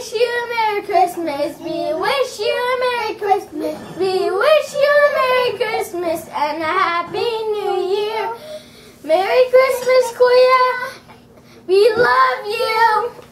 wish you a Merry Christmas. We wish you a Merry Christmas. We wish you a Merry Christmas and a Happy New Year. Merry Christmas, Koya. We love you.